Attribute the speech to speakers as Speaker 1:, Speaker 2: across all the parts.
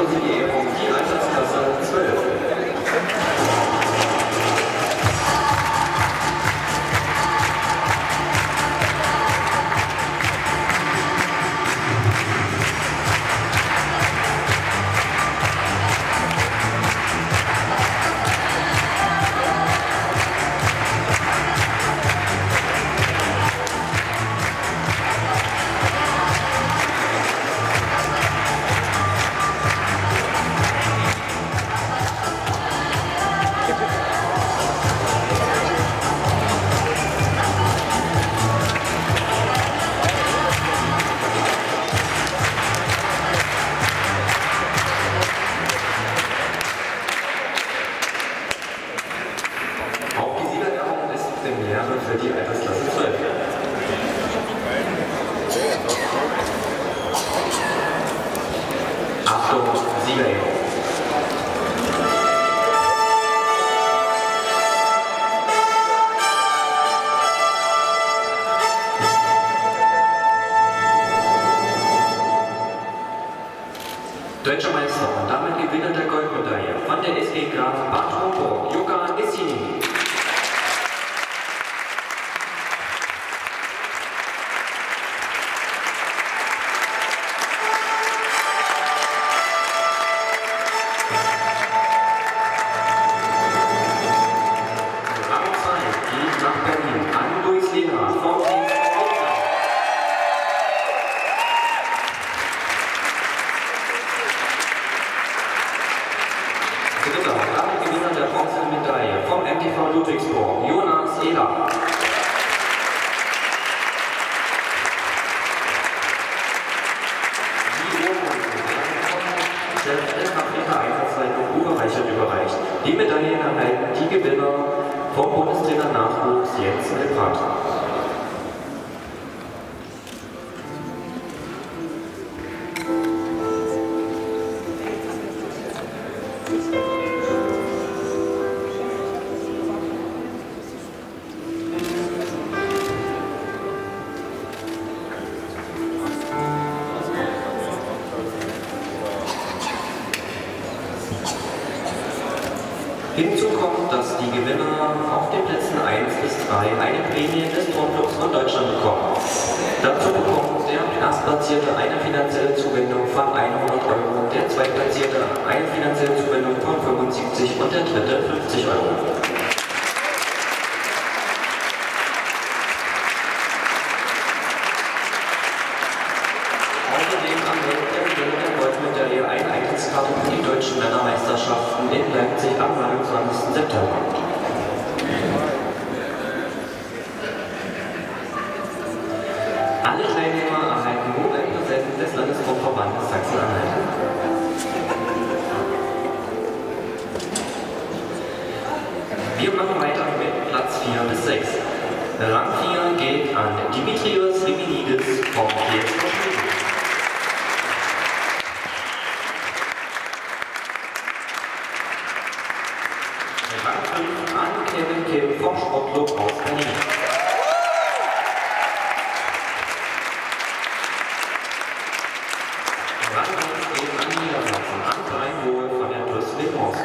Speaker 1: für die Ehrung die Altersklasse 12. Für die Altersklasse 12. Achtung, Siegerehrung. Deutscher Meister und damit Gewinner der Goldmedaille von der SG Bad Homburg, Jukka Issini. Dritter, damit Gewinner der Bronzemedaille vom MTV Ludwigsburg, Jonas Eder. Die Urkunde der Afrika-Einsatzleitung Oberreichert überreicht. Die Medaillen erhalten die Gewinner vom Bundestrainer Nachwuchs Jens Lippert. Hinzu kommt, dass die Gewinner auf den Plätzen 1 bis 3 eine Prämie des Turnclubs von Deutschland bekommen. Dazu bekommt der Erstplatzierte eine finanzielle Zuwendung von 100 €, der Zweitplatzierte eine finanzielle Zuwendung von 75 und der Dritte 50 €. Eine Eintrittskarte für die deutschen Männermeisterschaften in Leipzig am 29. September. Alle Teilnehmer erhalten nur ein Präsent des Landessportverbandes Sachsen-Anhalt. Wir machen weiter mit Platz 4 bis 6. Rang 4 geht an Dimitrios Riminidis vom TSV Schweden. Rang 5 an Kevin Kim vom Sportclub aus Berlin. Rang 1 geht an Niedersachsen, an Rhein-Wohl von der TuS Windhorst.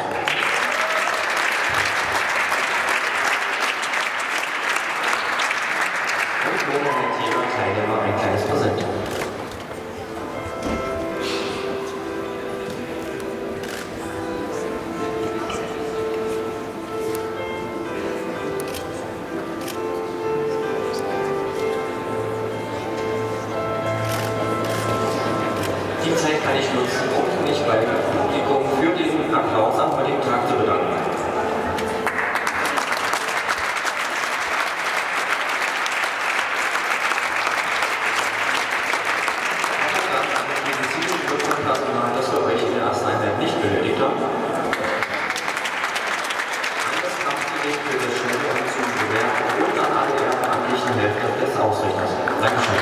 Speaker 1: Und nun erhält jeder Teilnehmer ein kleines Präsent. Die Zeit kann ich nutzen, um mich beim Publikum für den Applaus am heutigen Tag zu bedanken. An das medizinische Personal, das wir euch in der ersten Einheit nicht benötigt haben. An das Kampfgericht für das schnelle und zum Gewerbe und an alle ehrenamtlichen Helfer des Ausrichters. Dankeschön.